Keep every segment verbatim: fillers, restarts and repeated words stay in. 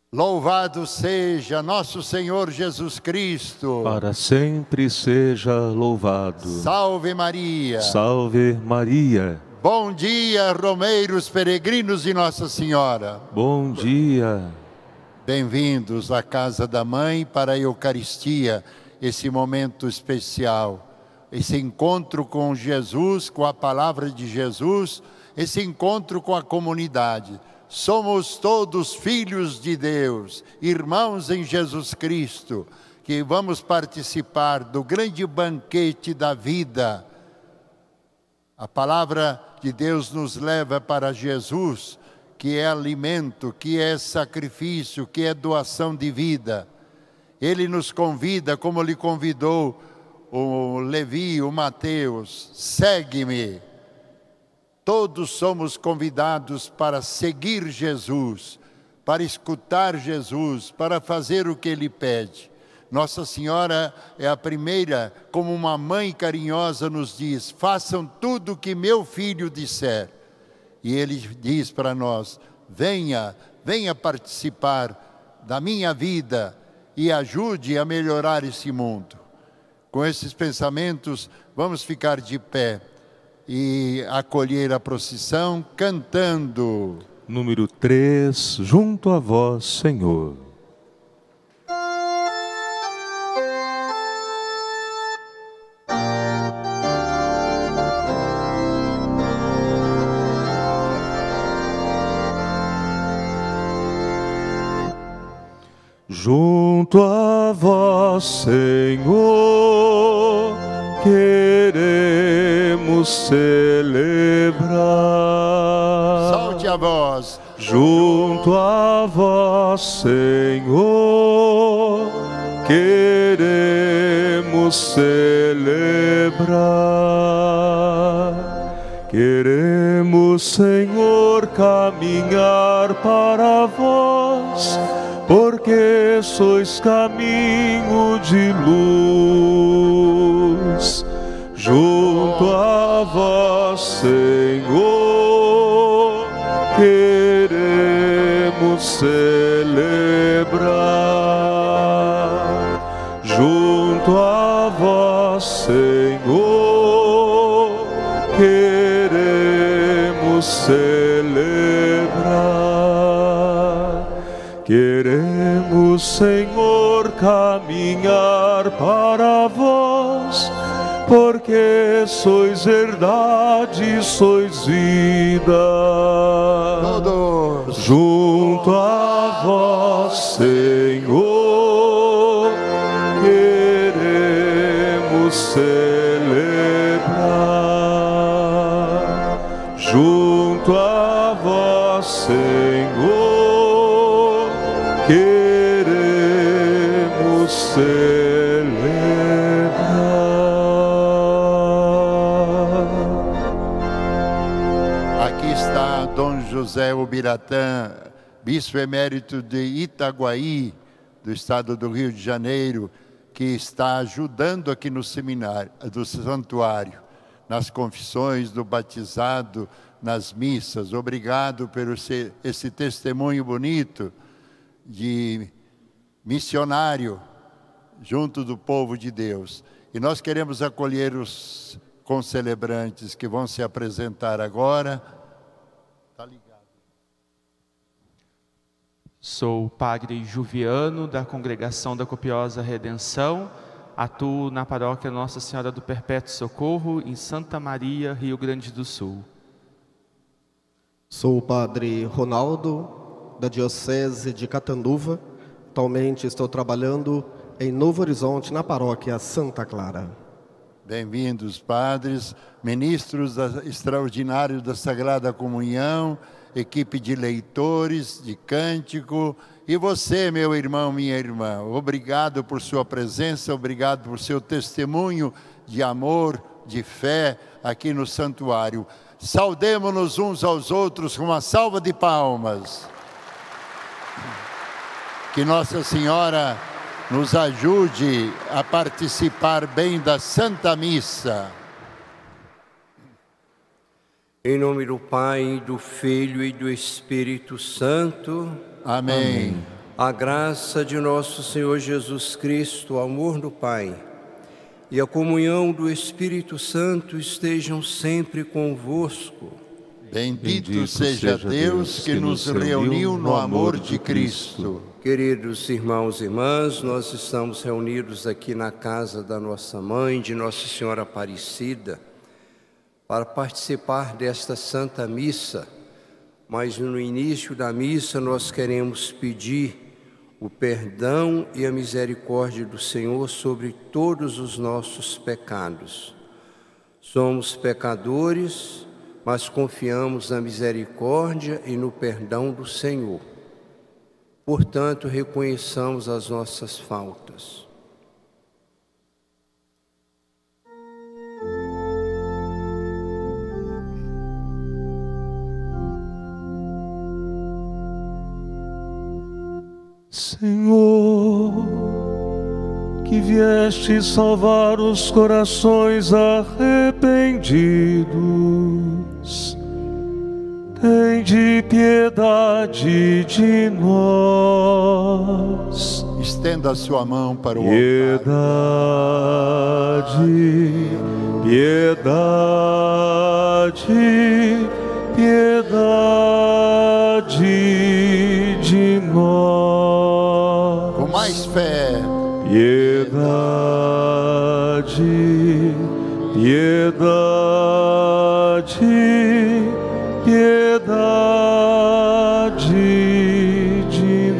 Louvado seja nosso Senhor Jesus Cristo. Para sempre seja louvado. Salve Maria. Salve Maria. Bom dia, romeiros peregrinos de Nossa Senhora. Bom dia. Bem-vindos à Casa da Mãe para a Eucaristia, esse momento especial, esse encontro com Jesus, com a palavra de Jesus, esse encontro com a comunidade. Somos todos filhos de Deus, irmãos em Jesus Cristo, que vamos participar do grande banquete da vida. A palavra de Deus nos leva para Jesus, que é alimento, que é sacrifício, que é doação de vida. Ele nos convida, como lhe convidou o Levi, o Mateus, segue-me. Todos somos convidados para seguir Jesus, para escutar Jesus, para fazer o que Ele pede. Nossa Senhora é a primeira, como uma mãe carinhosa nos diz, façam tudo o que meu filho disser. E Ele diz para nós, venha, venha participar da minha vida e ajude a melhorar esse mundo. Com esses pensamentos, vamos ficar de pé e acolher a procissão cantando. Número três, junto a vós, Senhor. Junto a vós, Senhor, queremos celebrar. Solte a voz. Junto a vós, Senhor, queremos celebrar. Queremos, Senhor, caminhar para vós, porque sois caminho de luz. Junto a vós, Senhor, queremos celebrar. Junto a vós, Senhor, queremos celebrar. Queremos, Senhor, caminhar para vós, porque sois verdade, sois vida. Todos. Junto a vós, Senhor, queremos celebrar. Junto a vós, Senhor, queremos celebrar. Aqui está Dom José Ubiratã, bispo emérito de Itaguaí, do estado do Rio de Janeiro, que está ajudando aqui no seminário, do santuário, nas confissões do batizado, nas missas. Obrigado por esse, esse testemunho bonito de missionário junto do povo de Deus. E nós queremos acolher os concelebrantes que vão se apresentar agora. Tá ligado. Sou o padre Juviano, da Congregação da Copiosa Redenção. Atuo na paróquia Nossa Senhora do Perpétuo Socorro, em Santa Maria, Rio Grande do Sul. Sou o padre Ronaldo, da Diocese de Catanduva. Atualmente estou trabalhando em Novo Horizonte, na paróquia Santa Clara. Bem-vindos, padres, ministros da, extraordinários da Sagrada Comunhão, equipe de leitores, de cântico, e você, meu irmão, minha irmã. Obrigado por sua presença, obrigado por seu testemunho de amor, de fé aqui no santuário. Saudemo-nos uns aos outros com uma salva de palmas. Que Nossa Senhora nos ajude a participar bem da Santa Missa. Em nome do Pai, do Filho e do Espírito Santo. Amém. Amém. A graça de nosso Senhor Jesus Cristo, o amor do Pai e a comunhão do Espírito Santo estejam sempre convosco. Bendito, Bendito seja Deus que nos reuniu no amor de Cristo. Queridos irmãos e irmãs, nós estamos reunidos aqui na casa da nossa mãe, de Nossa Senhora Aparecida, para participar desta Santa Missa. Mas no início da missa nós queremos pedir o perdão e a misericórdia do Senhor sobre todos os nossos pecados. Somos pecadores, mas confiamos na misericórdia e no perdão do Senhor. Portanto, reconheçamos as nossas faltas. Senhor, que vieste salvar os corações arrependidos, tende piedade de nós. Estenda a sua mão para o piedade, altar. Piedade, piedade de nós. Com mais fé. Piedade, piedade, piedade de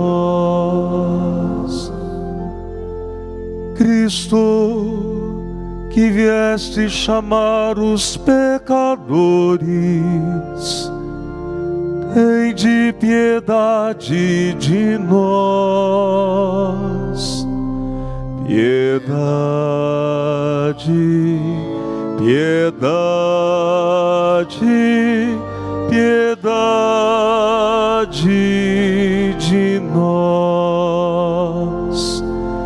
nós. Cristo, que vieste chamar os pecadores, tende piedade de nós. Piedade, piedade, piedade de nós.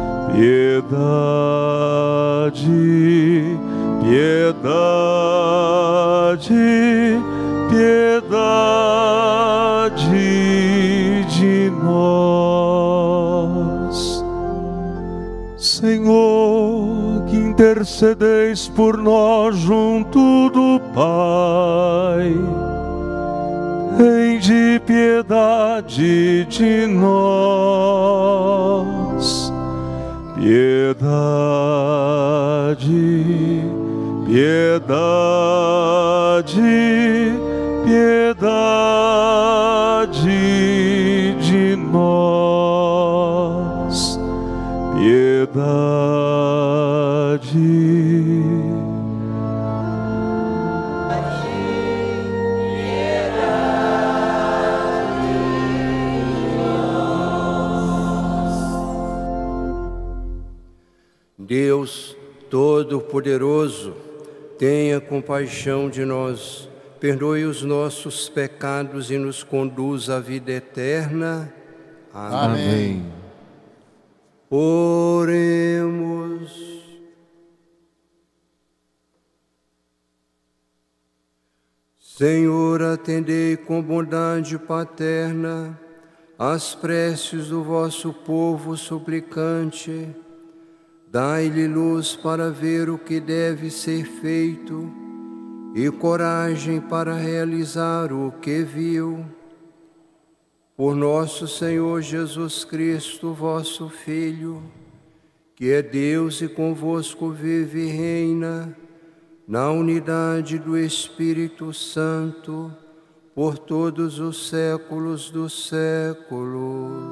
Piedade, piedade, piedade de nós. Senhor, que intercedeis por nós junto do Pai, tende piedade de nós. Piedade, piedade, piedade de nós. Piedade. Deus Todo-Poderoso, tenha compaixão de nós, perdoe os nossos pecados e nos conduza à vida eterna. Amém. Amém. Oremos. Senhor, atendei com bondade paterna as preces do vosso povo suplicante. Dai-lhe luz para ver o que deve ser feito e coragem para realizar o que viu. Por nosso Senhor Jesus Cristo, vosso Filho, que é Deus e convosco vive e reina, na unidade do Espírito Santo, por todos os séculos dos séculos.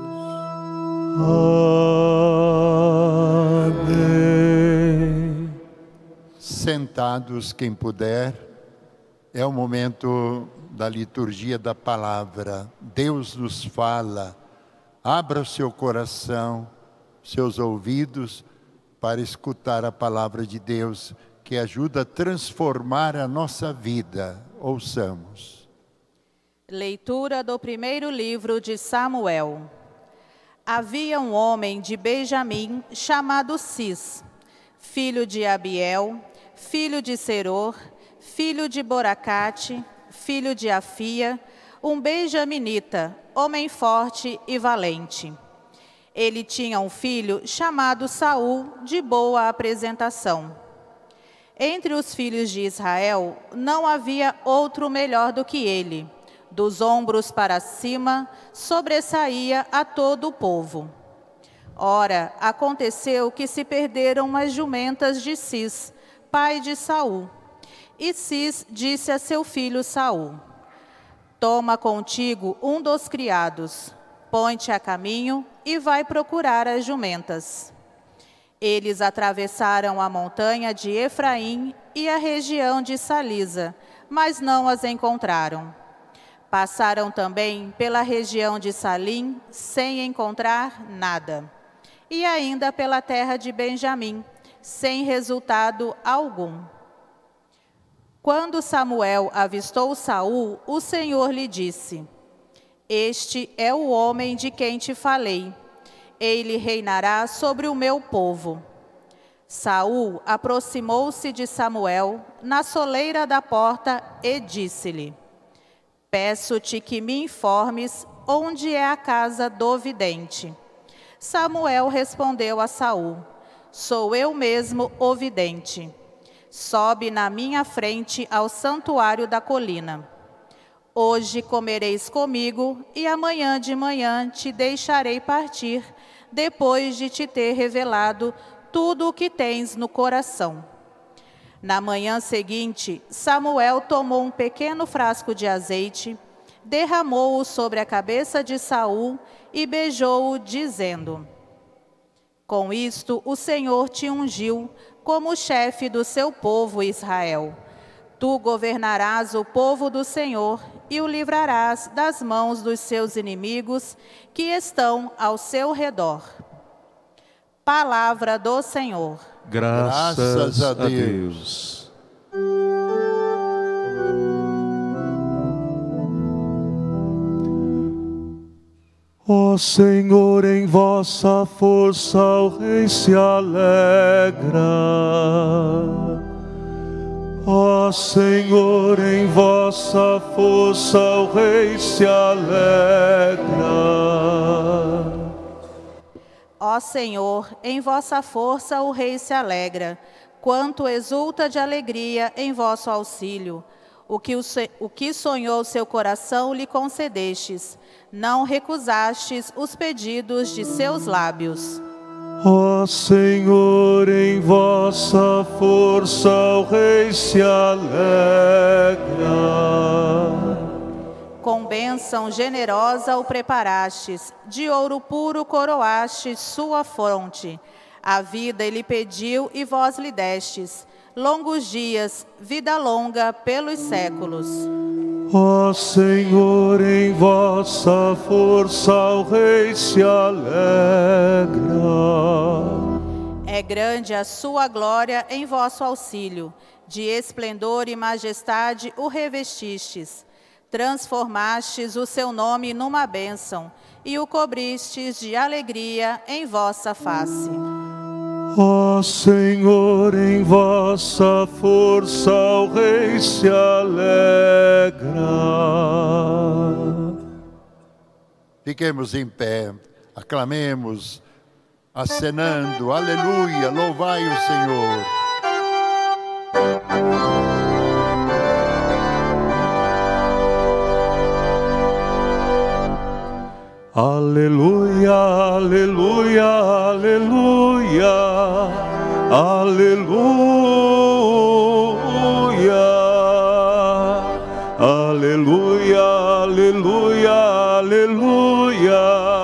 Amém. Sentados, quem puder, é o momento da liturgia da palavra. Deus nos fala, abra o seu coração, seus ouvidos, para escutar a palavra de Deus, que ajuda a transformar a nossa vida. Ouçamos. Leitura do primeiro livro de Samuel. Havia um homem de Benjamim chamado Cis, filho de Abiel, filho de Seror, filho de Boracate, filho de Afia, um benjaminita, homem forte e valente. Ele tinha um filho chamado Saul, de boa apresentação. Entre os filhos de Israel, não havia outro melhor do que ele. Dos ombros para cima, sobressaía a todo o povo. Ora, aconteceu que se perderam as jumentas de Cis, pai de Saul. E Cis disse a seu filho Saul: toma contigo um dos criados, põe-te a caminho e vai procurar as jumentas. Eles atravessaram a montanha de Efraim e a região de Salisa, mas não as encontraram. Passaram também pela região de Salim, sem encontrar nada. E ainda pela terra de Benjamim, sem resultado algum. Quando Samuel avistou Saul, o Senhor lhe disse: este é o homem de quem te falei. Ele reinará sobre o meu povo. Saul aproximou-se de Samuel na soleira da porta e disse-lhe: peço-te que me informes onde é a casa do vidente. Samuel respondeu a Saul: sou eu mesmo o vidente. Sobe na minha frente ao santuário da colina. Hoje comereis comigo e amanhã de manhã te deixarei partir, depois de te ter revelado tudo o que tens no coração. Na manhã seguinte, Samuel tomou um pequeno frasco de azeite, derramou-o sobre a cabeça de Saul e beijou-o, dizendo: com isto o Senhor te ungiu como chefe do seu povo Israel. Tu governarás o povo do Senhor e o livrarás das mãos dos seus inimigos que estão ao seu redor. Palavra do Senhor. Graças, Graças a Deus. Ó Senhor, em vossa força o Rei se alegra. Ó Senhor, em vossa força o Rei se alegra. Ó Senhor, em vossa força o Rei se alegra, quanto exulta de alegria em vosso auxílio. O que, o, o que sonhou seu coração lhe concedestes, não recusastes os pedidos de seus lábios. Ó Senhor, em vossa força o Rei se alegra. Com bênção generosa o preparastes, de ouro puro coroastes sua fronte. A vida ele pediu e vós lhe destes, longos dias, vida longa pelos séculos. Ó Senhor, em vossa força o Rei se alegra. É grande a sua glória em vosso auxílio, de esplendor e majestade o revestistes. Transformastes o seu nome numa bênção, e o cobristes de alegria em vossa face. Ó Senhor, em vossa força o Rei se alegra. Fiquemos em pé, aclamemos, acenando, aleluia, louvai o Senhor. Aleluia, aleluia, aleluia, aleluia, aleluia, aleluia, aleluia,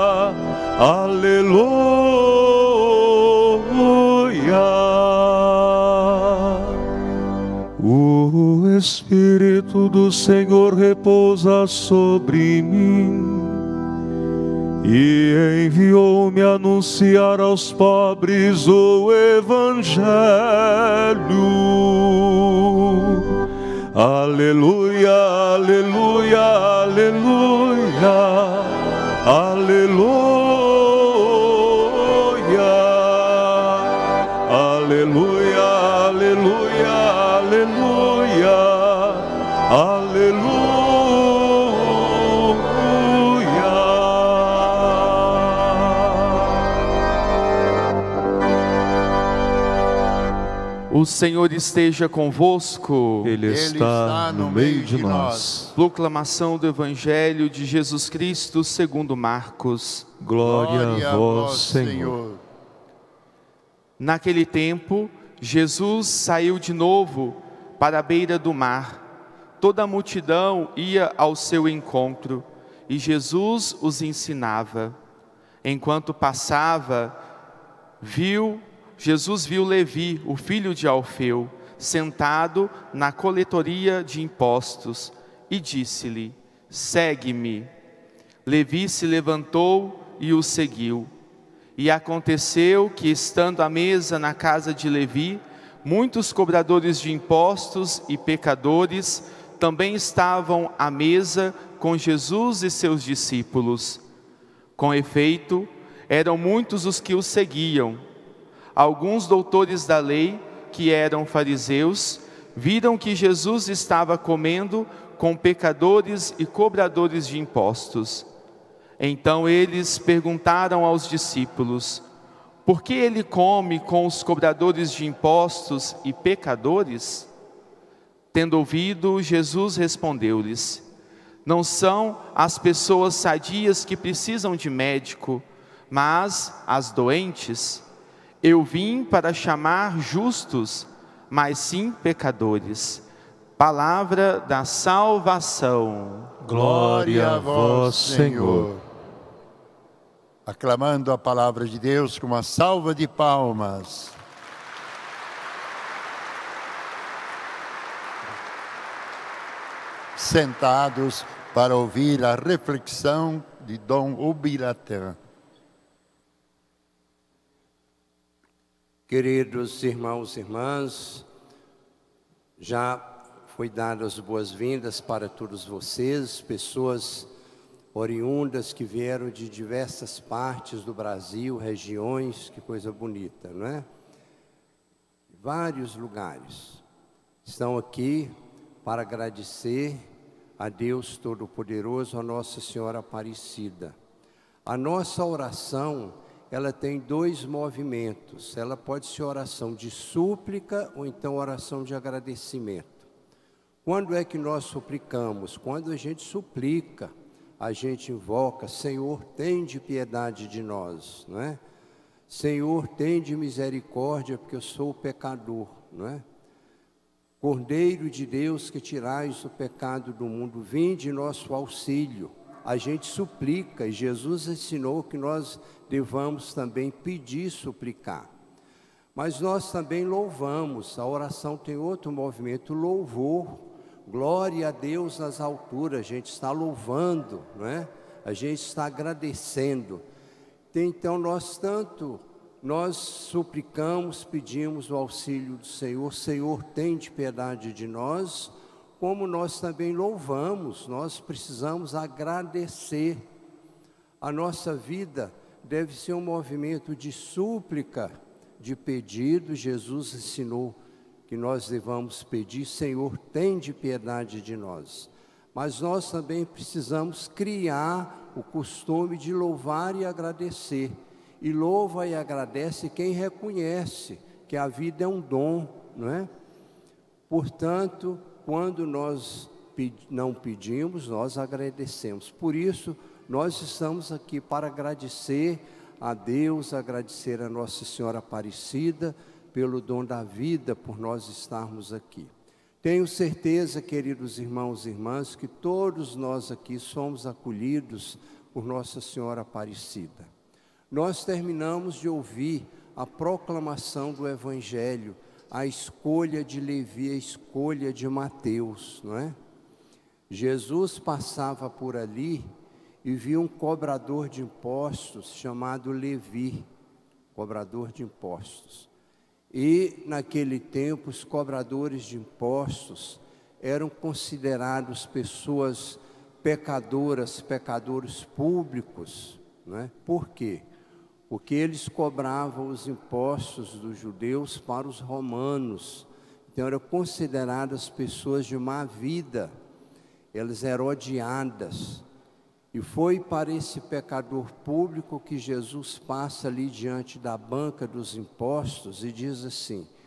aleluia. O Espírito do Senhor repousa sobre mim e enviou-me a anunciar aos pobres o Evangelho. Aleluia, aleluia, aleluia, aleluia, aleluia, aleluia, aleluia, aleluia. O Senhor esteja convosco. Ele está no meio de nós. Proclamação do Evangelho de Jesus Cristo segundo Marcos. Glória a vós, Senhor. Naquele tempo, Jesus saiu de novo para a beira do mar. Toda a multidão ia ao seu encontro e Jesus os ensinava. Enquanto passava, viu Jesus viu Levi, o filho de Alfeu, sentado na coletoria de impostos, e disse-lhe: segue-me. Levi se levantou e o seguiu. E aconteceu que, estando à mesa na casa de Levi, muitos cobradores de impostos e pecadores também estavam à mesa com Jesus e seus discípulos. Com efeito, eram muitos os que o seguiam. Alguns doutores da lei, que eram fariseus, viram que Jesus estava comendo com pecadores e cobradores de impostos. Então eles perguntaram aos discípulos: por que ele come com os cobradores de impostos e pecadores? Tendo ouvido, Jesus respondeu-lhes: não são as pessoas sadias que precisam de médico, mas as doentes. Eu vim para chamar justos, mas sim pecadores. Palavra da salvação. Glória a vós, Senhor. Aclamando a palavra de Deus com uma salva de palmas. Sentados para ouvir a reflexão de Dom Ubiratin. Queridos irmãos e irmãs, já foi dadas as boas-vindas para todos vocês, pessoas oriundas que vieram de diversas partes do Brasil, regiões, que coisa bonita, não é? Vários lugares estão aqui para agradecer a Deus Todo-Poderoso, a Nossa Senhora Aparecida. A nossa oração, ela tem dois movimentos. Ela pode ser oração de súplica ou então oração de agradecimento. Quando é que nós suplicamos? Quando a gente suplica, a gente invoca: Senhor, tende piedade de nós, não é? Senhor, tende misericórdia, porque eu sou o pecador, não é? Cordeiro de Deus, que tirais o pecado do mundo, vinde em nosso auxílio. A gente suplica, e Jesus ensinou que nós devamos também pedir e suplicar. Mas nós também louvamos. A oração tem outro movimento, louvor. Glória a Deus nas alturas. A gente está louvando, não é? A gente está agradecendo. Então nós tanto, nós suplicamos, pedimos o auxílio do Senhor. Senhor, tende piedade de nós. Como nós também louvamos, nós precisamos agradecer. A nossa vida deve ser um movimento de súplica, de pedido. Jesus ensinou que nós devamos pedir: Senhor, tende piedade de nós. Mas nós também precisamos criar o costume de louvar e agradecer. E louva e agradece quem reconhece que a vida é um dom, não é? Portanto, quando nós não pedimos, nós agradecemos. Por isso, nós estamos aqui para agradecer a Deus, agradecer a Nossa Senhora Aparecida pelo dom da vida, por nós estarmos aqui. Tenho certeza, queridos irmãos e irmãs, que todos nós aqui somos acolhidos por Nossa Senhora Aparecida. Nós terminamos de ouvir a proclamação do Evangelho, a escolha de Levi, a escolha de Mateus, não é? Jesus passava por ali e viu um cobrador de impostos chamado Levi, cobrador de impostos. E naquele tempo os cobradores de impostos eram considerados pessoas pecadoras, pecadores públicos, não é? Por quê? Porque eles cobravam os impostos dos judeus para os romanos. Então eram consideradas pessoas de má vida, elas eram odiadas. E foi para esse pecador público que Jesus passa ali diante da banca dos impostos e diz assim: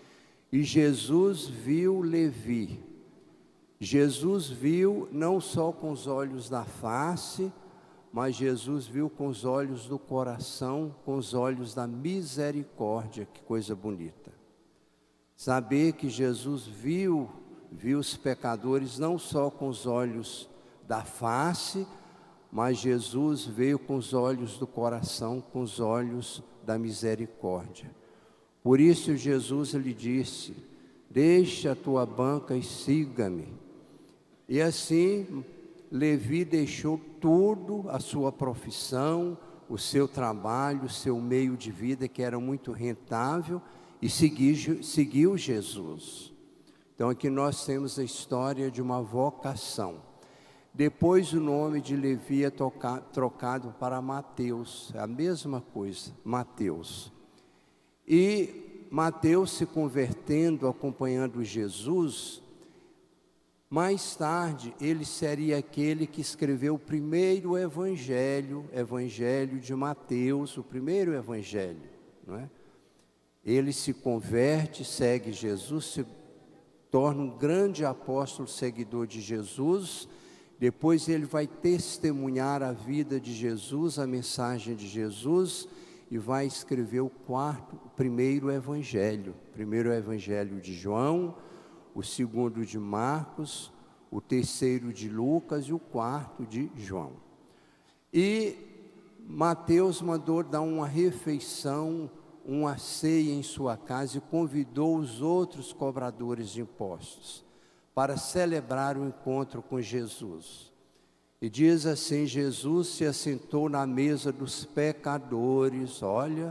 E Jesus viu Levi. Jesus viu não só com os olhos da face, mas Jesus viu com os olhos do coração, com os olhos da misericórdia. Que coisa bonita. Saber que Jesus viu, viu os pecadores não só com os olhos da face, mas Jesus veio com os olhos do coração, com os olhos da misericórdia. Por isso Jesus lhe disse: deixa a tua banca e siga-me. E assim Levi deixou tudo, a sua profissão, o seu trabalho, o seu meio de vida, que era muito rentável, e seguiu, seguiu Jesus. Então aqui nós temos a história de uma vocação. Depois o nome de Levi é toca, trocado para Mateus, é a mesma coisa, Mateus. E Mateus, se convertendo, acompanhando Jesus, mais tarde ele seria aquele que escreveu o primeiro evangelho, evangelho de Mateus, o primeiro evangelho, não é? Ele se converte, segue Jesus, se torna um grande apóstolo, seguidor de Jesus. Depois ele vai testemunhar a vida de Jesus, a mensagem de Jesus, e vai escrever o quarto, o primeiro evangelho. O primeiro evangelho de João, o segundo de Marcos, o terceiro de Lucas e o quarto de João. E Mateus mandou dar uma refeição, uma ceia em sua casa, e convidou os outros cobradores de impostos para celebrar o encontro com Jesus. E diz assim: Jesus se assentou na mesa dos pecadores. Olha,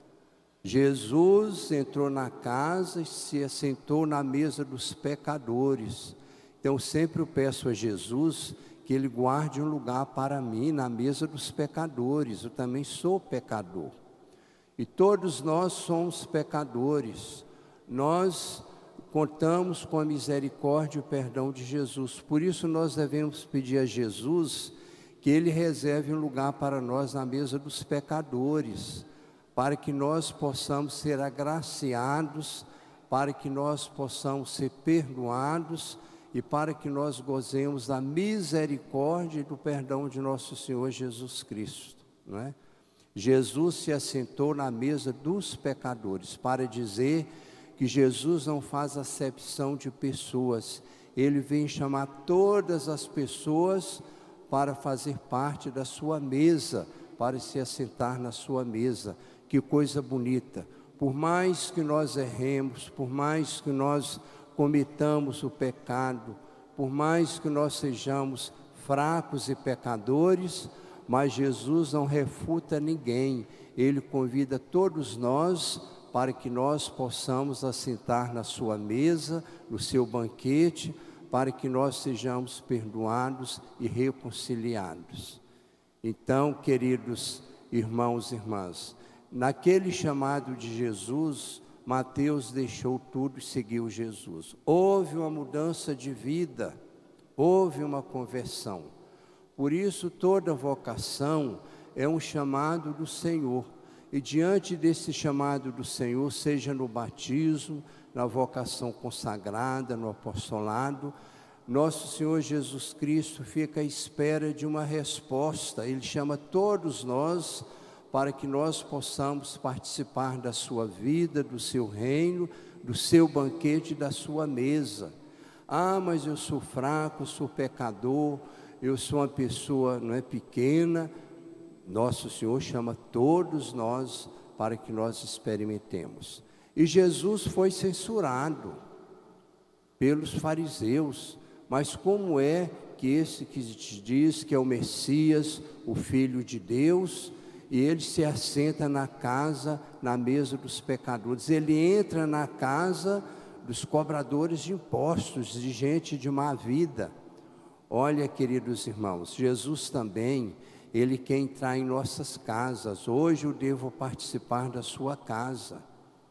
Jesus entrou na casa e se assentou na mesa dos pecadores. Então sempre eu peço a Jesus que Ele guarde um lugar para mim na mesa dos pecadores. Eu também sou pecador. E todos nós somos pecadores. Nós contamos com a misericórdia e o perdão de Jesus. Por isso nós devemos pedir a Jesus que Ele reserve um lugar para nós na mesa dos pecadores, para que nós possamos ser agraciados, para que nós possamos ser perdoados e para que nós gozemos da misericórdia e do perdão de nosso Senhor Jesus Cristo, não é? Jesus se assentou na mesa dos pecadores, para dizer que Jesus não faz acepção de pessoas. Ele vem chamar todas as pessoas para fazer parte da sua mesa, para se assentar na sua mesa. Que coisa bonita. Por mais que nós erremos, por mais que nós cometamos o pecado, por mais que nós sejamos fracos e pecadores, mas Jesus não refuta ninguém. Ele convida todos nós para que nós possamos assentar na sua mesa, no seu banquete, para que nós sejamos perdoados e reconciliados. Então, queridos irmãos e irmãs, naquele chamado de Jesus, Mateus deixou tudo e seguiu Jesus. Houve uma mudança de vida, houve uma conversão. Por isso, toda vocação é um chamado do Senhor. E diante desse chamado do Senhor, seja no batismo, na vocação consagrada, no apostolado, nosso Senhor Jesus Cristo fica à espera de uma resposta. Ele chama todos nós para que nós possamos participar da sua vida, do seu reino, do seu banquete, da sua mesa. Ah, mas eu sou fraco, sou pecador, eu sou uma pessoa, não é, pequena. Nosso Senhor chama todos nós para que nós experimentemos. E Jesus foi censurado pelos fariseus. Mas como é que esse que te diz que é o Messias, o Filho de Deus, e ele se assenta na casa, na mesa dos pecadores? Ele entra na casa dos cobradores de impostos, de gente de má vida. Olha, queridos irmãos, Jesus também, Ele quer entrar em nossas casas. Hoje eu devo participar da sua casa.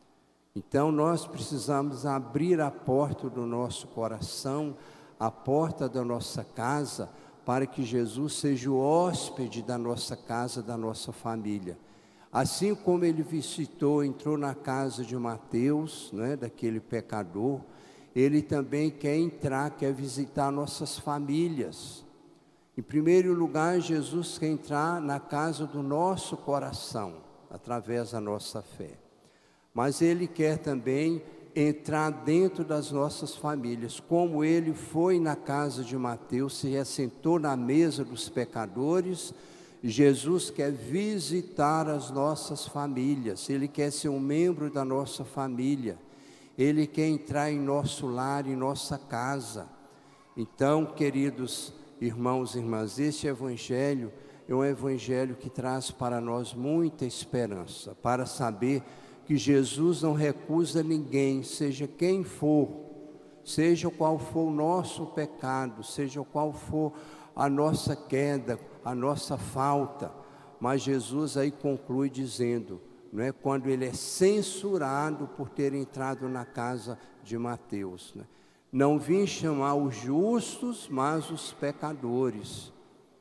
Então nós precisamos abrir a porta do nosso coração, a porta da nossa casa, para que Jesus seja o hóspede da nossa casa, da nossa família. Assim como ele visitou, entrou na casa de Mateus, né, daquele pecador, ele também quer entrar, quer visitar nossas famílias. Em primeiro lugar, Jesus quer entrar na casa do nosso coração, através da nossa fé. Mas ele quer também entrar dentro das nossas famílias, como ele foi na casa de Mateus, se assentou na mesa dos pecadores. Jesus quer visitar as nossas famílias, ele quer ser um membro da nossa família, ele quer entrar em nosso lar, em nossa casa. Então, queridos irmãos e irmãs, este evangelho é um evangelho que traz para nós muita esperança, para saber que Jesus não recusa ninguém, seja quem for, seja qual for o nosso pecado, seja qual for a nossa queda, a nossa falta. Mas Jesus aí conclui dizendo, não é, quando ele é censurado por ter entrado na casa de Mateus, né? Não vim chamar os justos, mas os pecadores.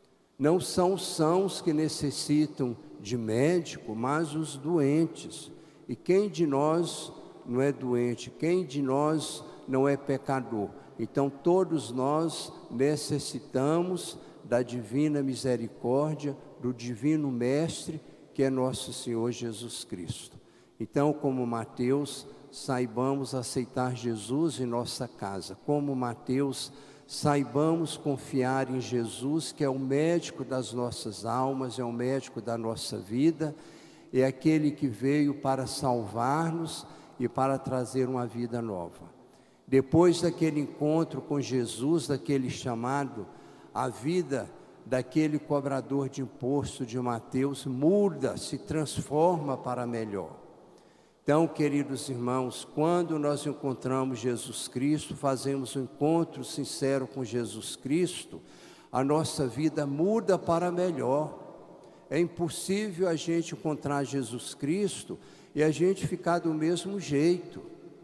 Não são os sãos que necessitam de médico, mas os doentes. E quem de nós não é doente? Quem de nós não é pecador? Então todos nós necessitamos da divina misericórdia, do divino mestre, que é nosso Senhor Jesus Cristo. Então, como Mateus, saibamos aceitar Jesus em nossa casa. Como Mateus, saibamos confiar em Jesus, que é o médico das nossas almas, é o médico da nossa vida, é aquele que veio para salvar-nos e para trazer uma vida nova. Depois daquele encontro com Jesus, daquele chamado, a vida daquele cobrador de imposto de Mateus muda, se transforma para melhor. Então, queridos irmãos, quando nós encontramos Jesus Cristo, fazemos um encontro sincero com Jesus Cristo, a nossa vida muda para melhor. É impossível a gente encontrar Jesus Cristo e a gente ficar do mesmo jeito.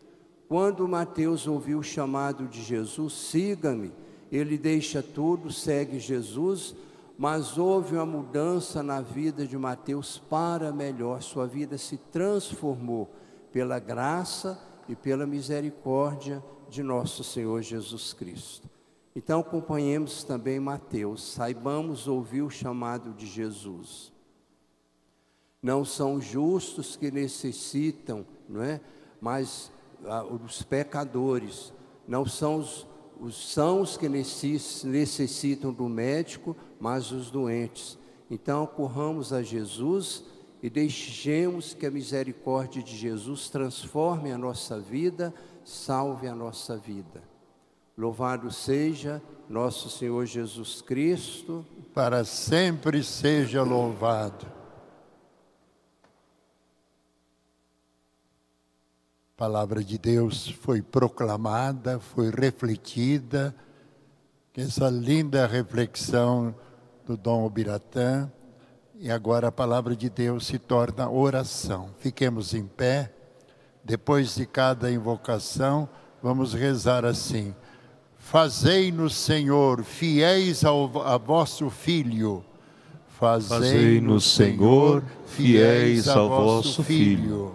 Quando Mateus ouviu o chamado de Jesus, siga-me, ele deixa tudo, segue Jesus, mas houve uma mudança na vida de Mateus para melhor. Sua vida se transformou pela graça e pela misericórdia de nosso Senhor Jesus Cristo. Então acompanhemos também Mateus, saibamos ouvir o chamado de Jesus. Não são justos que necessitam, não é? Mas ah, os pecadores, não são os, os sãos que necessitam do médico, mas os doentes. Então acorramos a Jesus e deixemos que a misericórdia de Jesus transforme a nossa vida, salve a nossa vida. Louvado seja nosso Senhor Jesus Cristo. Para sempre seja louvado. A palavra de Deus foi proclamada, foi refletida. Essa linda reflexão do Dom Ubiratã. E agora a palavra de Deus se torna oração. Fiquemos em pé. Depois de cada invocação, vamos rezar assim. Fazei-nos, Senhor, fiéis ao, a vosso Filho. Fazei-nos, Senhor, fiéis ao vosso Filho.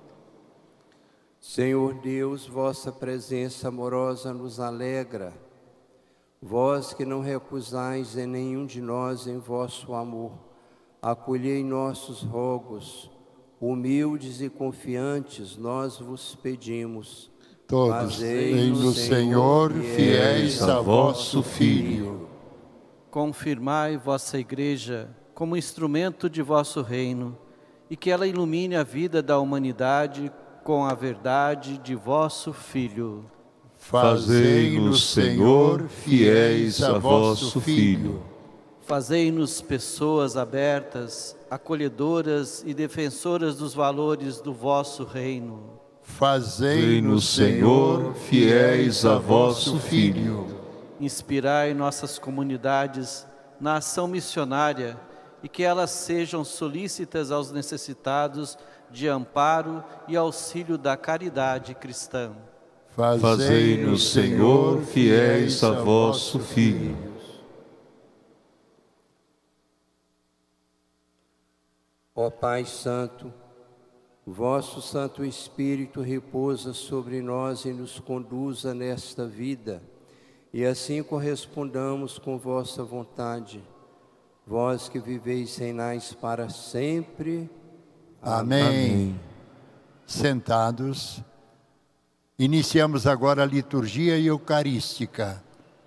Senhor Deus, vossa presença amorosa nos alegra. Vós que não recusais em nenhum de nós em vosso amor, acolhei nossos rogos. Humildes e confiantes, nós vos pedimos. Todos, Fazei-nos, Senhor, fiéis a vosso Filho. Confirmai vossa Igreja como instrumento de vosso reino, e que ela ilumine a vida da humanidade com a verdade de vosso Filho. Fazei-nos, Senhor, fiéis a vosso Filho. Fazei-nos pessoas abertas, acolhedoras e defensoras dos valores do vosso reino. Fazei-nos, Senhor, fiéis a vosso Filho. Inspirai nossas comunidades na ação missionária e que elas sejam solícitas aos necessitados de amparo e auxílio da caridade cristã. Fazei-nos, Senhor, fiéis a vosso Filho. Ó Pai Santo, vosso Santo Espírito repousa sobre nós e nos conduza nesta vida, e assim correspondamos com vossa vontade, vós que viveis e reinais para sempre. Amém. Amém. Sentados, iniciamos agora a liturgia eucarística.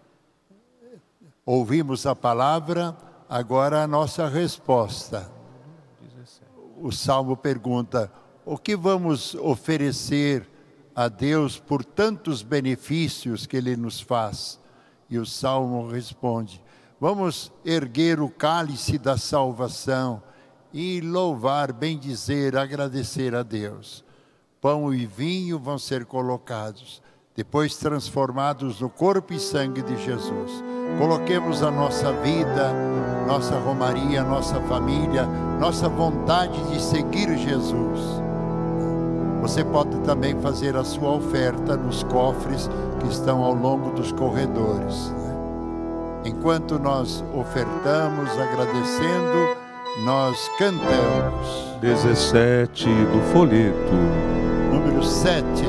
Ouvimos a palavra, agora a nossa resposta. O Salmo pergunta: o que vamos oferecer a Deus por tantos benefícios que Ele nos faz? E o Salmo responde: vamos erguer o cálice da salvação e louvar, bendizer, agradecer a Deus. Pão e vinho vão ser colocados, depois transformados no corpo e sangue de Jesus. Coloquemos a nossa vida, nossa romaria, nossa família, nossa vontade de seguir Jesus. Você pode também fazer a sua oferta nos cofres que estão ao longo dos corredores. Enquanto nós ofertamos, agradecendo, nós cantamos. dezessete do folheto. Número sete.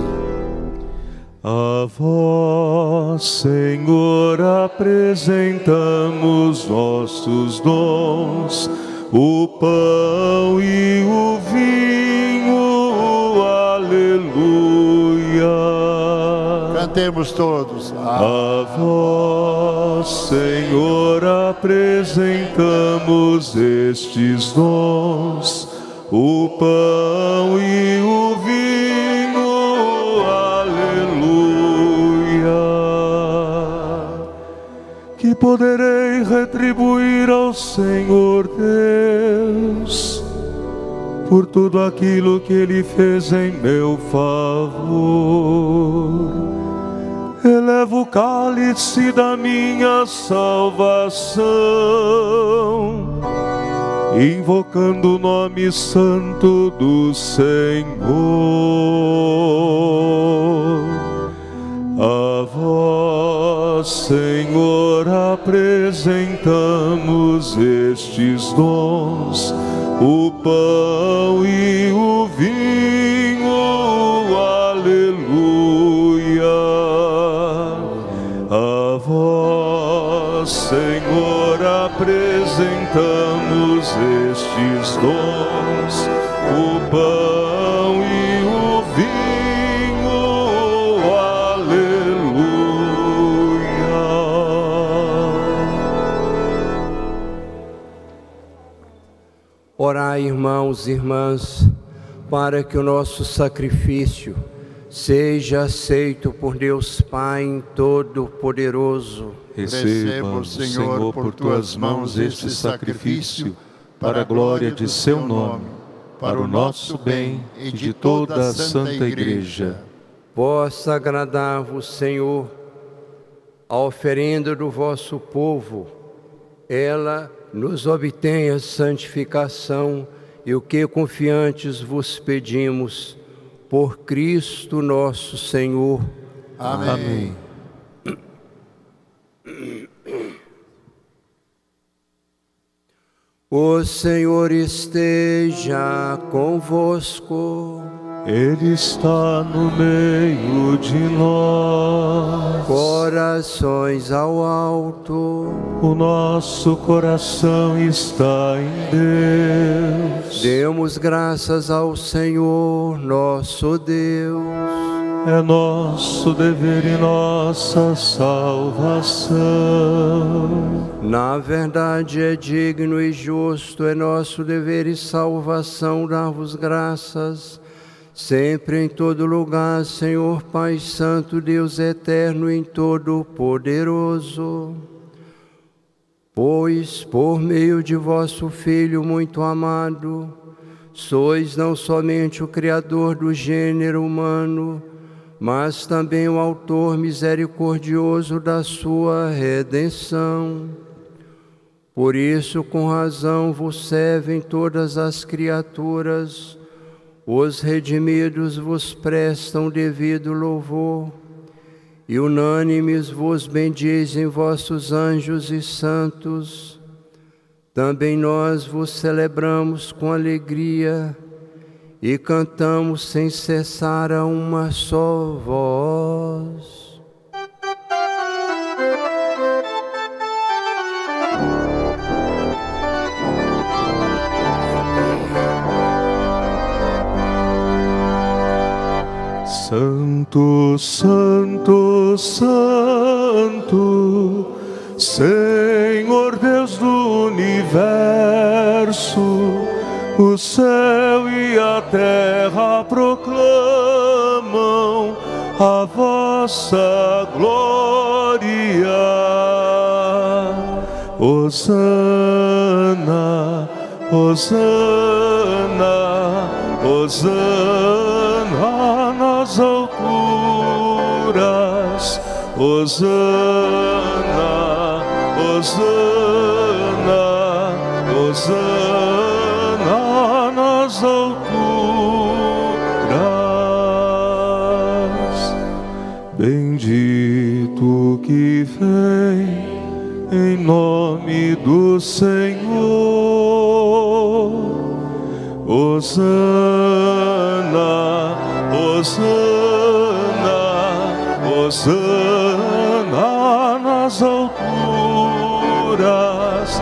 A vós, Senhor, apresentamos nossos dons, o pão e o vinho, aleluia. Cantemos todos. A vós, Senhor, apresentamos estes dons, o pão e o vinho, que poderei retribuir ao Senhor Deus por tudo aquilo que Ele fez em meu favor. Elevo o cálice da minha salvação, invocando o nome santo do Senhor. A vós, Senhor, apresentamos estes dons, o pão e o vinho, aleluia. A vós, Senhor, apresentamos estes dons, o pão e o vinho, aleluia. Orai, irmãos e irmãs, para que o nosso sacrifício seja aceito por Deus Pai Todo-Poderoso. Receba, Senhor, por tuas mãos este sacrifício, para a glória de seu nome, para o nosso bem e de toda a Santa Igreja. Possa agradar-vos, Senhor, a oferenda do vosso povo, ela nos obtenha santificação, e o que confiantes vos pedimos, por Cristo nosso Senhor. Amém. Amém. O Senhor esteja convosco. Ele está no meio de nós. Corações ao alto. O nosso coração está em Deus. Demos graças ao Senhor, nosso Deus. É nosso dever e nossa salvação. Na verdade é digno e justo, é nosso dever e salvação dar-vos graças, sempre em todo lugar, Senhor Pai Santo, Deus eterno e todo-poderoso. Pois, por meio de vosso Filho muito amado, sois não somente o Criador do gênero humano, mas também o autor misericordioso da sua redenção. Por isso, com razão, vos servem todas as criaturas, os redimidos vos prestam devido louvor, e unânimes vos bendizem vossos anjos e santos. Também nós vos celebramos com alegria e cantamos sem cessar a uma só voz. Santo, Santo, Santo, Senhor Deus do universo, o céu e a terra proclamam a vossa glória. Hosana, Hosana, Hosana nas alturas, Hosana, Hosana, Hosana nas alturas. Bendito que vem em nome do Senhor. Hosana, Hosana, Hosana nas alturas,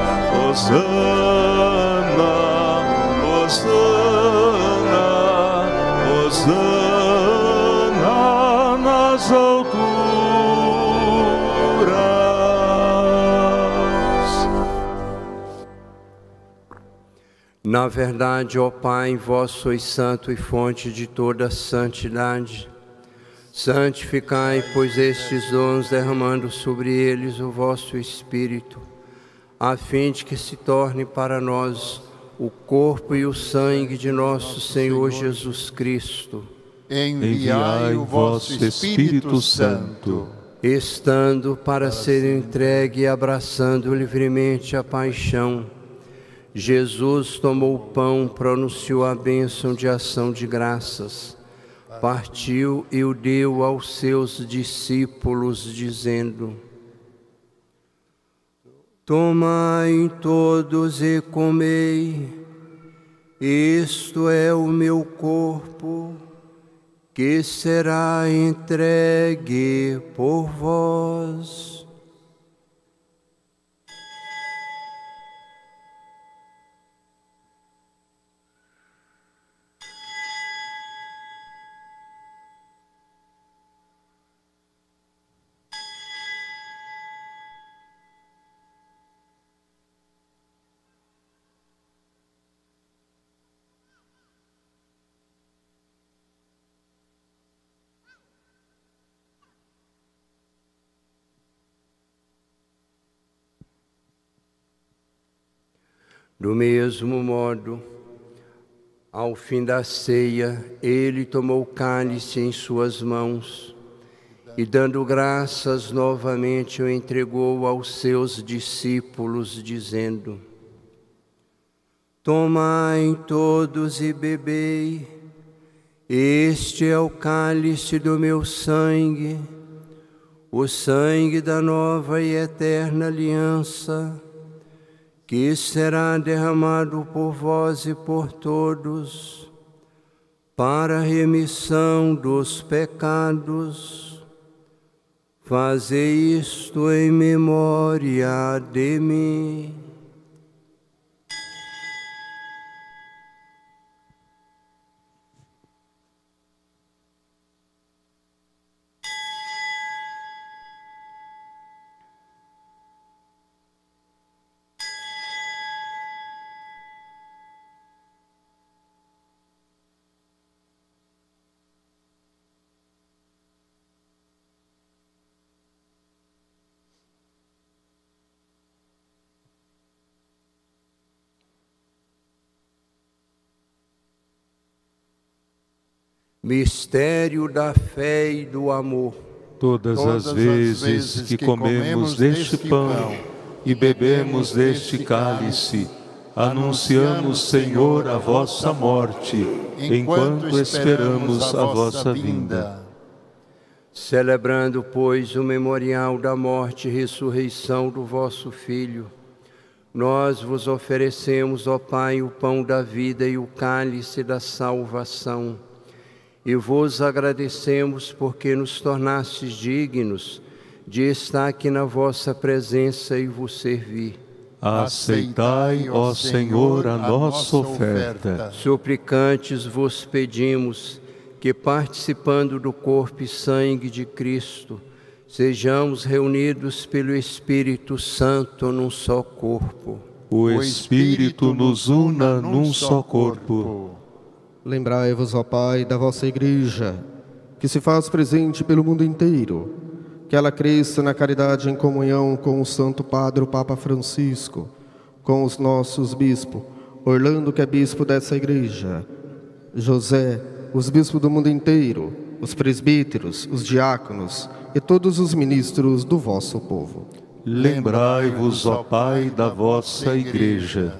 Hosana, Hosana, Hosana nas alturas. Na verdade, ó Pai, vós sois santo e fonte de toda santidade. Santificai, pois, estes dons, derramando sobre eles o vosso Espírito, a fim de que se torne para nós o corpo e o sangue de nosso Senhor Jesus Cristo. Enviai o vosso Espírito Santo, estando para ser entregue e abraçando livremente a paixão, Jesus tomou o pão, pronunciou a bênção de ação de graças, partiu e o deu aos seus discípulos, dizendo: tomai todos e comei, isto é o meu corpo, que será entregue por vós. Do mesmo modo, ao fim da ceia, ele tomou o cálice em suas mãos e, dando graças novamente, o entregou aos seus discípulos, dizendo: tomai todos e bebei, este é o cálice do meu sangue, o sangue da nova e eterna aliança, que será derramado por vós e por todos, para a remissão dos pecados. Fazei isto em memória de mim. Mistério da fé e do amor. Todas, Todas as vezes, vezes que, que comemos deste pão, pão e bebemos deste cálice, anunciamos, Senhor, a vossa morte, enquanto esperamos a vossa vinda. Celebrando, pois, o memorial da morte e ressurreição do vosso Filho, Nós vos oferecemos, ó Pai, o pão da vida e o cálice da salvação, e vos agradecemos porque nos tornastes dignos de estar aqui na vossa presença e vos servir. Aceitai, ó Senhor, a nossa oferta. Suplicantes vos pedimos que, participando do corpo e sangue de Cristo, sejamos reunidos pelo Espírito Santo num só corpo. O Espírito nos una num só corpo. Lembrai-vos, ó Pai, da vossa Igreja, que se faz presente pelo mundo inteiro, que ela cresça na caridade em comunhão com o Santo Padre, o Papa Francisco, com os nossos bispos, Orlando, que é bispo dessa Igreja, José, os bispos do mundo inteiro, os presbíteros, os diáconos e todos os ministros do vosso povo. Lembrai-vos, ó Pai, da vossa Igreja.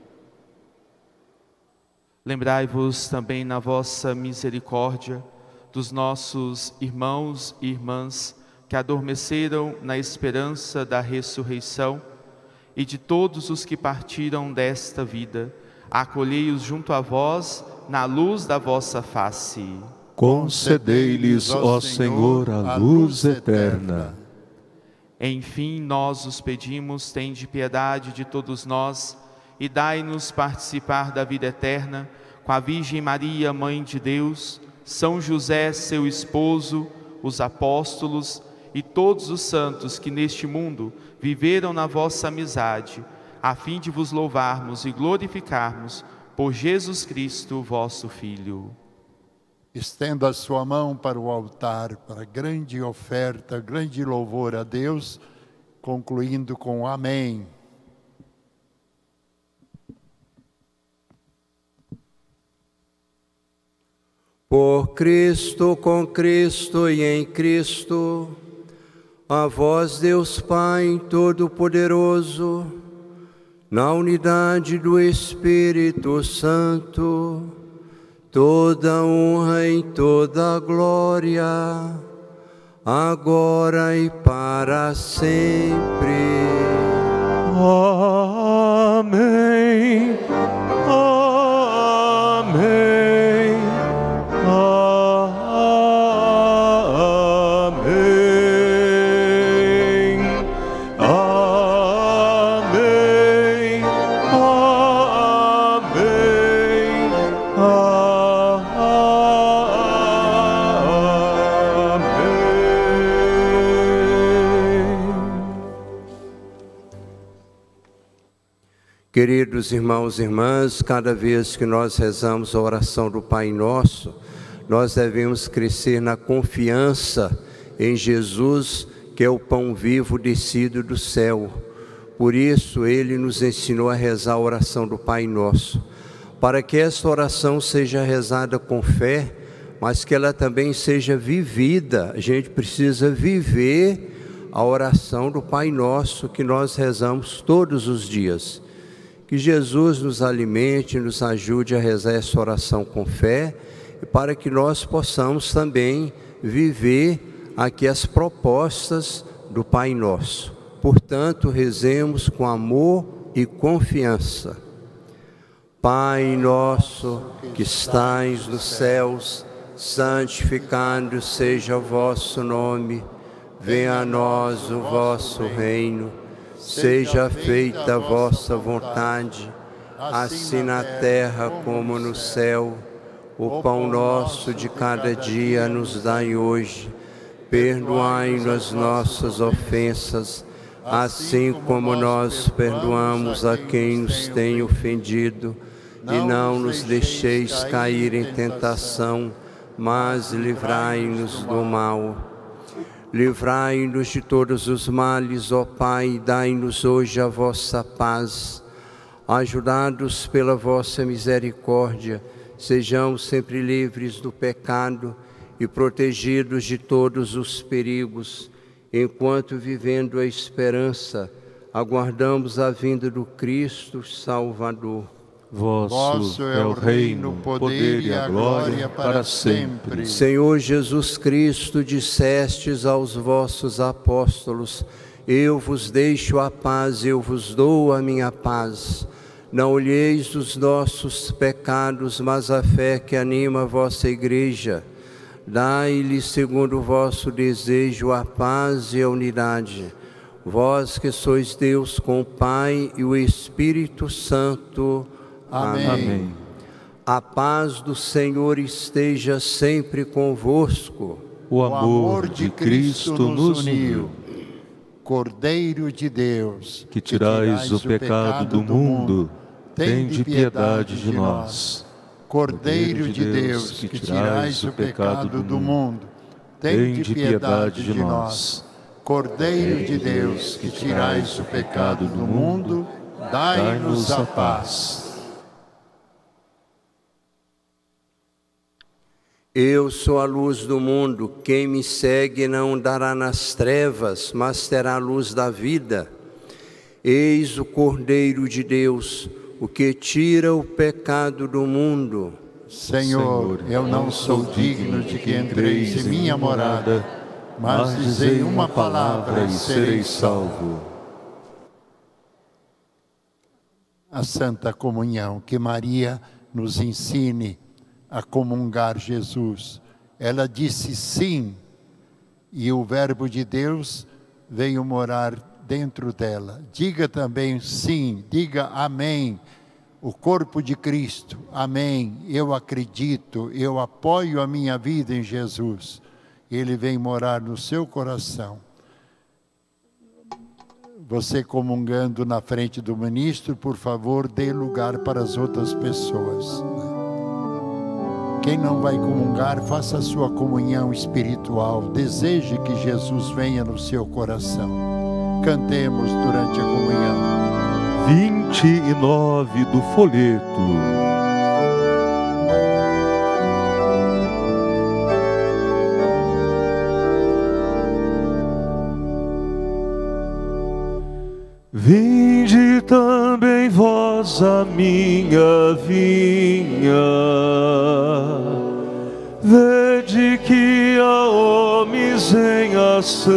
Lembrai-vos também na vossa misericórdia dos nossos irmãos e irmãs que adormeceram na esperança da ressurreição e de todos os que partiram desta vida. Acolhei-os junto a vós na luz da vossa face. Concedei-lhes, ó Senhor, a luz eterna. Enfim, nós os pedimos, tende piedade de todos nós e dai-nos participar da vida eterna com a Virgem Maria, Mãe de Deus, São José, seu esposo, os apóstolos e todos os santos que neste mundo viveram na vossa amizade, a fim de vos louvarmos e glorificarmos por Jesus Cristo, vosso Filho. Estenda a sua mão para o altar, para a grande oferta, grande louvor a Deus, concluindo com amém. Por Cristo, com Cristo e em Cristo, a vós, Deus Pai Todo-Poderoso, na unidade do Espírito Santo, toda honra e toda glória, agora e para sempre. Amém. Amém. Queridos irmãos e irmãs, cada vez que nós rezamos a oração do Pai Nosso, nós devemos crescer na confiança em Jesus, que é o pão vivo descido do céu. Por isso, Ele nos ensinou a rezar a oração do Pai Nosso. Para que esta oração seja rezada com fé, mas que ela também seja vivida, a gente precisa viver a oração do Pai Nosso que nós rezamos todos os dias. Que Jesus nos alimente, nos ajude a rezar essa oração com fé, para que nós possamos também viver aqui as propostas do Pai Nosso. Portanto, rezemos com amor e confiança. Pai nosso, que estais nos céus, santificado seja o vosso nome. Venha a nós o vosso reino. Seja feita a vossa vontade, assim na terra como no céu. O pão nosso de cada dia nos dai hoje. Perdoai-nos as nossas ofensas, assim como nós perdoamos a quem nos tem ofendido. E não nos deixeis cair em tentação, mas livrai-nos do mal. Livrai-nos de todos os males, ó Pai, e dai-nos hoje a vossa paz. Ajudados pela vossa misericórdia, sejamos sempre livres do pecado e protegidos de todos os perigos, enquanto, vivendo a esperança, aguardamos a vinda do Cristo Salvador. Vosso é o reino, o poder e a glória para sempre. Senhor Jesus Cristo, dissestes aos vossos apóstolos Eu vos deixo a paz, eu vos dou a minha paz. Não olheis os nossos pecados, mas a fé que anima a vossa igreja. Dai-lhe, segundo o vosso desejo, a paz e a unidade. Vós que sois Deus com o Pai e o Espírito Santo. Amém. Amém. A paz do Senhor esteja sempre convosco. O amor de Cristo nos uniu. Cordeiro de Deus, que tirais o pecado do mundo, tende piedade de nós. Cordeiro de Deus, que tirais o pecado do mundo, tende piedade de nós. Cordeiro de Deus, que tirais o pecado do mundo, dai-nos a paz. Eu sou a luz do mundo, quem me segue não andará nas trevas, mas terá a luz da vida. Eis o Cordeiro de Deus, o que tira o pecado do mundo. Senhor, eu não sou digno de que entreis em minha morada, mas dizei uma palavra e serei salvo. A Santa Comunhão, que Maria nos ensine a comungar Jesus. Ela disse sim, e o Verbo de Deus veio morar dentro dela. Diga também sim, diga amém. O corpo de Cristo, amém. Eu acredito, eu apoio a minha vida em Jesus. Ele vem morar no seu coração. Você comungando na frente do ministro, por favor, dê lugar para as outras pessoas. Quem não vai comungar, faça a sua comunhão espiritual. Deseje que Jesus venha no seu coração. Cantemos durante a comunhão. vinte e nove do folheto. Vinde também vós a minha vinha, vede que há homens em ação,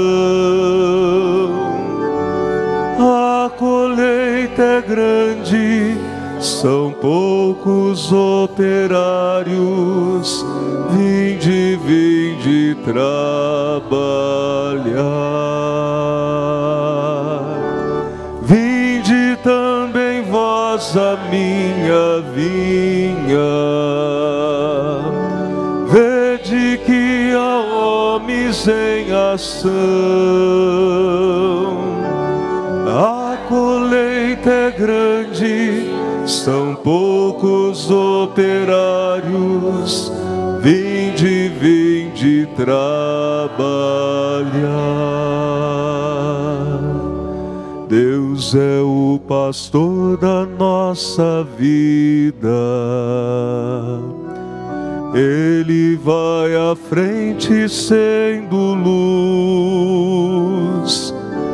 a colheita é grande, são poucos operários, vinde, vinde trabalhar. Vinde também vós a minha vinha, vede que há homens em ação, a colheita é grande, são poucos operários, vinde, vinde trabalhar. Deus é o pastor da nossa vida, Ele vai à frente sendo luz,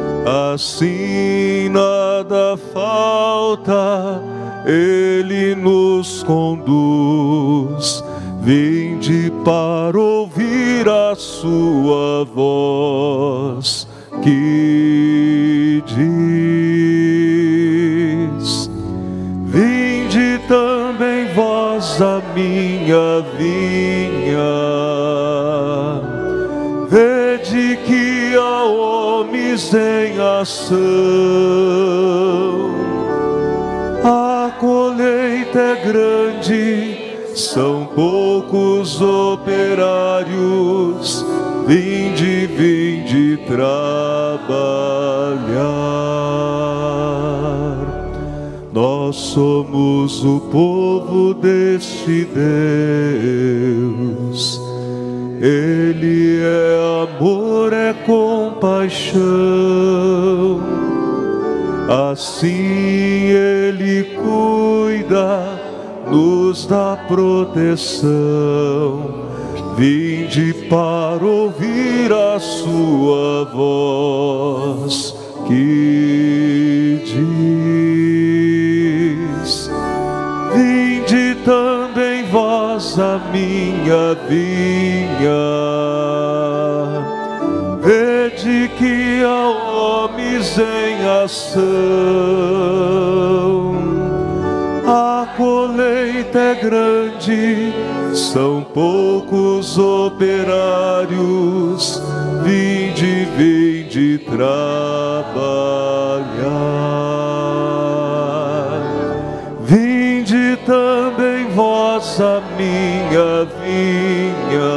assim nada falta, Ele nos conduz. Vinde para ouvir a sua voz que diz: vinde também vós a minha vinha, vede que há homens em ação, a colheita é grande, são poucos operários, vinde, vinde trabalhar. Nós somos o povo deste Deus, Ele é amor, é compaixão, assim Ele cuida, nos dá proteção. Vinde para ouvir a sua voz que diz: vinde também vós a minha vinha, vede que há homens em ação, a colheita é grande, são poucos operários, vinde, vinde trabalhar. Vinde também vós a minha vinha,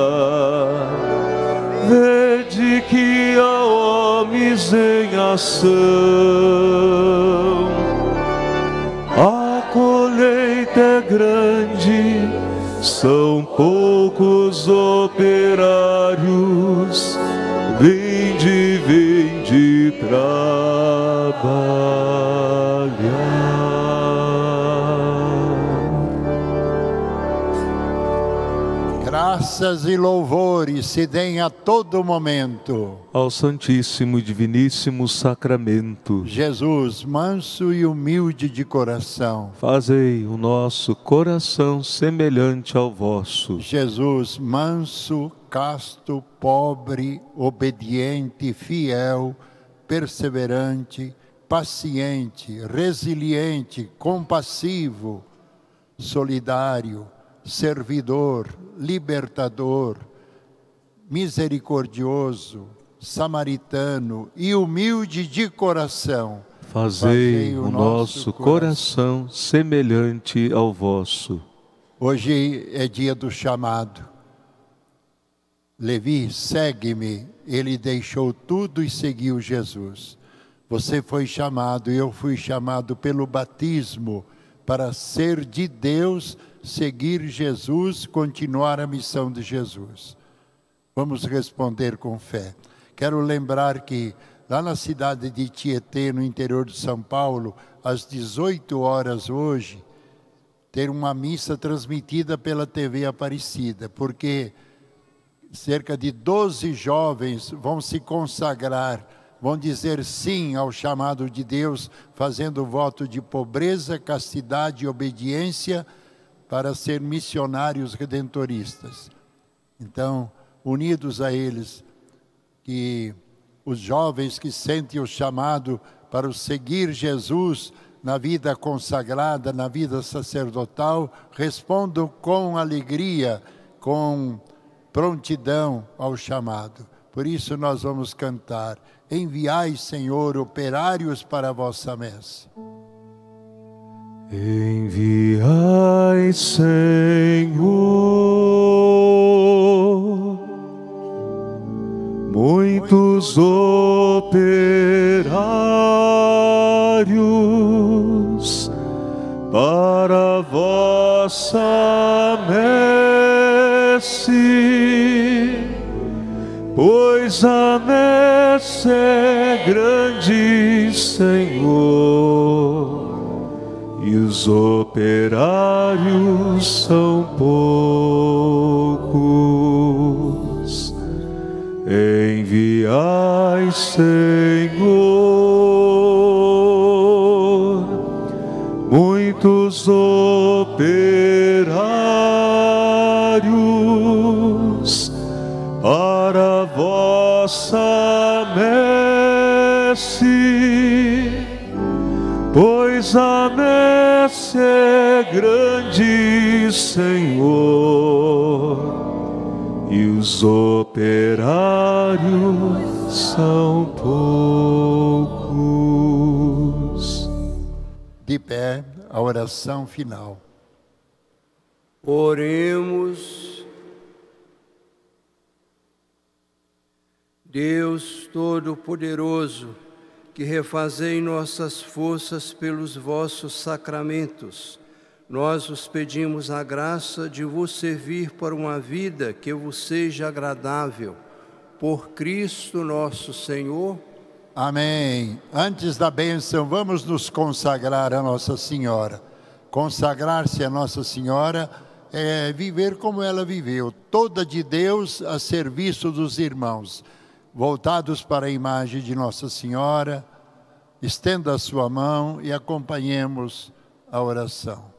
vede que há homens em ação, a colheita é grande, são poucos operários, vinde, vinde trabalhar. Graças e louvores se deem a todo momento ao Santíssimo e Diviníssimo Sacramento. Jesus, manso e humilde de coração, fazei o nosso coração semelhante ao vosso. Jesus, manso, casto, pobre, obediente, fiel, perseverante, paciente, resiliente, compassivo, solidário, servidor, libertador, misericordioso, samaritano e humilde de coração. Fazei, Fazei o, o nosso coração, coração semelhante ao vosso. Hoje é dia do chamado. Levi, segue-me. Ele deixou tudo e seguiu Jesus. Você foi chamado e eu fui chamado pelo batismo para ser de Deus, seguir Jesus, continuar a missão de Jesus. Vamos responder com fé. Quero lembrar que lá na cidade de Tietê, no interior de São Paulo, às dezoito horas hoje, ter uma missa transmitida pela T V Aparecida, porque cerca de doze jovens vão se consagrar, vão dizer sim ao chamado de Deus, fazendo voto de pobreza, castidade e obediência para ser missionários redentoristas. Então, unidos a eles, que os jovens que sentem o chamado para o seguir Jesus na vida consagrada, na vida sacerdotal, respondam com alegria, com prontidão ao chamado. Por isso nós vamos cantar: enviai, Senhor, operários para a vossa messe. Enviai, Senhor, muitos operários para a vossa messe, pois a messe é grande, Senhor, e os operários são poucos. Enviai, Senhor, muitos operários para a vossa messe, pois a messe é grande, Senhor, e os operários são poucos. De pé, a oração final. Oremos. Deus Todo-Poderoso, que refazei nossas forças pelos vossos sacramentos, nós vos pedimos a graça de vos servir por uma vida que vos seja agradável. Por Cristo nosso Senhor. Amém. Antes da bênção, vamos nos consagrar a Nossa Senhora. Consagrar-se a Nossa Senhora é viver como ela viveu, toda de Deus a serviço dos irmãos. Voltados para a imagem de Nossa Senhora, estenda a sua mão e acompanhemos a oração.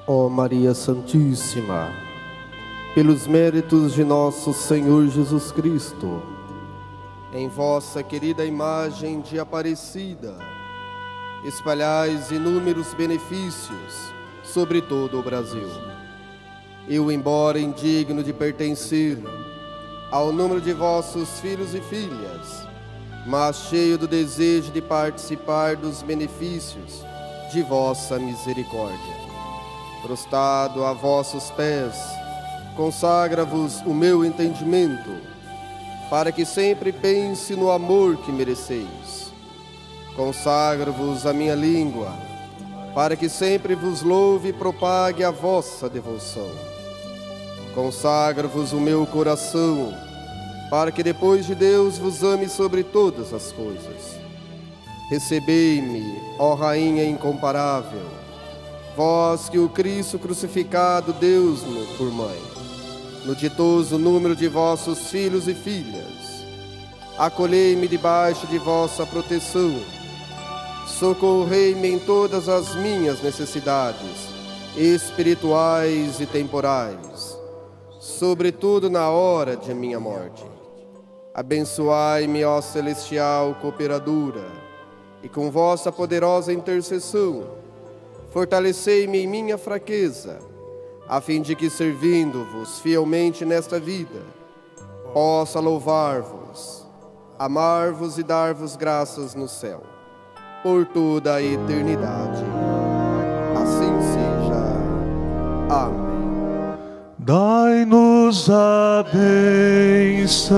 Ó Maria Santíssima, pelos méritos de nosso Senhor Jesus Cristo, em vossa querida imagem de Aparecida, espalhais inúmeros benefícios sobre todo o Brasil. Eu, embora indigno de pertencer ao número de vossos filhos e filhas, mas cheio do desejo de participar dos benefícios de vossa misericórdia, prostrado a vossos pés, consagra-vos o meu entendimento, para que sempre pense no amor que mereceis. Consagro-vos a minha língua, para que sempre vos louve e propague a vossa devoção. Consagro-vos o meu coração, para que depois de Deus vos ame sobre todas as coisas. Recebei-me, ó Rainha incomparável, vós que o Cristo crucificado Deus-no por mãe, no ditoso número de vossos filhos e filhas. Acolhei-me debaixo de vossa proteção, socorrei-me em todas as minhas necessidades, espirituais e temporais, sobretudo na hora de minha morte. Abençoai-me, ó celestial cooperadora, e com vossa poderosa intercessão, fortalecei-me em minha fraqueza, a fim de que, servindo-vos fielmente nesta vida, possa louvar-vos, amar-vos e dar-vos graças no céu, por toda a eternidade. Assim seja. Amém. Dai-nos a bênção,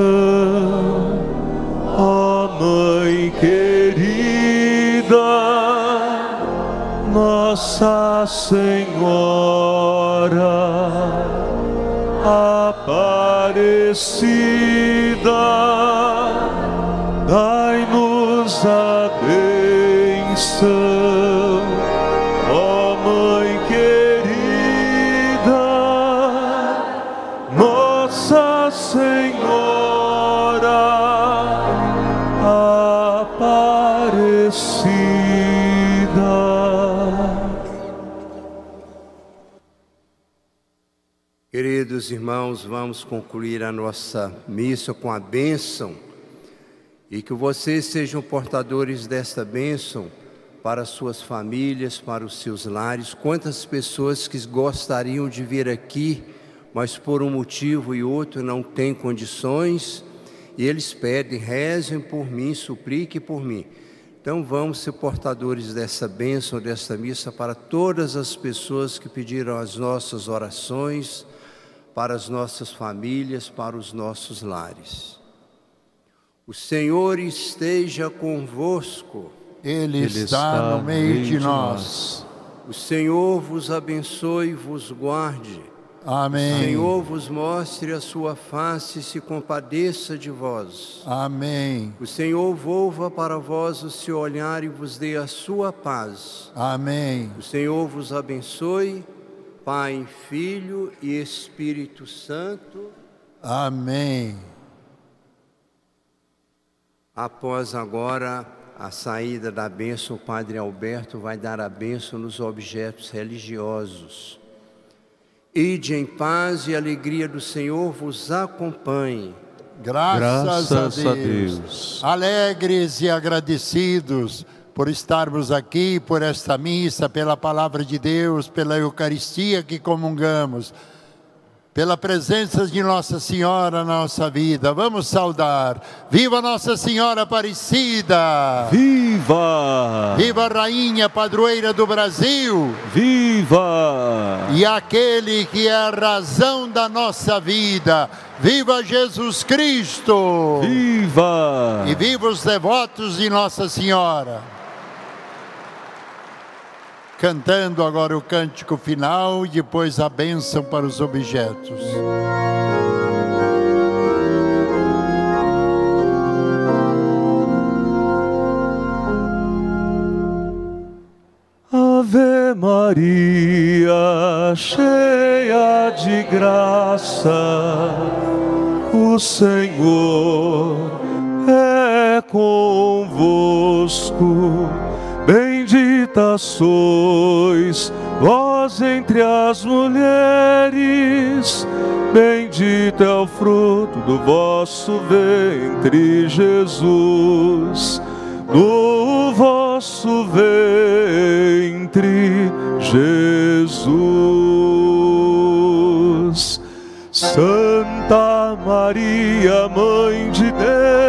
ó Mãe querida, Nossa Senhora Aparecida, dai-nos a bênção, ó Mãe querida, Nossa Senhora Aparecida. Queridos irmãos, vamos concluir a nossa missa com a bênção, e que vocês sejam portadores desta bênção para suas famílias, para os seus lares. Quantas pessoas que gostariam de vir aqui, mas por um motivo e outro não têm condições, e eles pedem: rezem por mim, supliquem por mim. Então vamos ser portadores dessa bênção, desta missa, para todas as pessoas que pediram as nossas orações, para as nossas famílias, para os nossos lares. O Senhor esteja convosco. Ele, Ele está, está no meio de nós. O Senhor vos abençoe e vos guarde. Amém. O Senhor vos mostre a sua face e se compadeça de vós. Amém. O Senhor volva para vós o seu olhar e vos dê a sua paz. Amém. O Senhor vos abençoe, Pai, Filho e Espírito Santo. Amém. Após agora a saída da bênção, o Padre Alberto vai dar a bênção nos objetos religiosos. Ide em paz e a alegria do Senhor vos acompanhe. Graças, Graças a, Deus. a Deus. Alegres e agradecidos por estarmos aqui, por esta missa, pela palavra de Deus, pela Eucaristia que comungamos, pela presença de Nossa Senhora na nossa vida. Vamos saudar. Viva Nossa Senhora Aparecida! Viva! Viva a Rainha Padroeira do Brasil! Viva! E aquele que é a razão da nossa vida. Viva Jesus Cristo! Viva! E viva os devotos de Nossa Senhora! Cantando agora o cântico final e depois a bênção para os objetos. Ave Maria, cheia de graça, o Senhor é convosco. Bendita sois vós vós entre as mulheres, bendito é o fruto do vosso ventre, Jesus. No vosso ventre, Jesus. Santa Maria, Mãe de Deus,